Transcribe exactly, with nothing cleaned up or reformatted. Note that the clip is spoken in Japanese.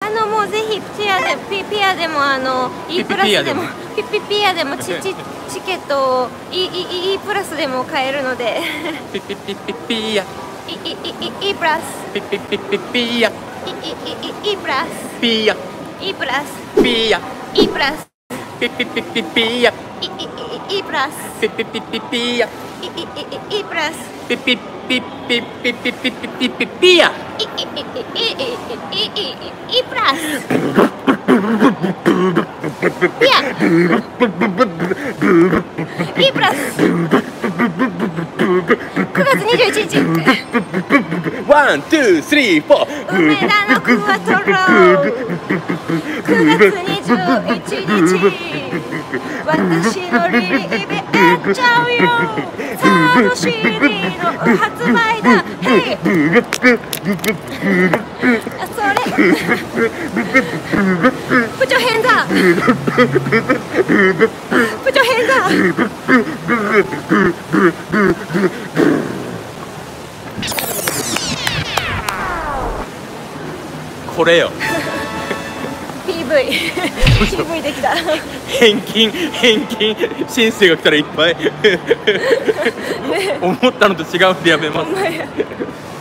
あのもうぜひピアでピピアでもあの E プラスでもピピピアでもチチチケットを E E E プラスでも買えるのでピピピピピア E E E E プラスピピピピピア E E E E プラスピア E プラスピア E プラスピピピピピア E E E プラスピピピピピア E E E プラスピピピピピピピピピピピア E E E E プラスピア E プラスくがつにじゅういちにちワン、ツー、スリー、フォー梅田のクワトロくがつにじゅういちにち私のリリーベやっちゃうよサード シーディー の発売だヘイあそれプチョヘンザプチョヘンザこれよピーブイ ピーブイ できた返金返金申請が来たらいっぱい思ったのと違うんでやめます。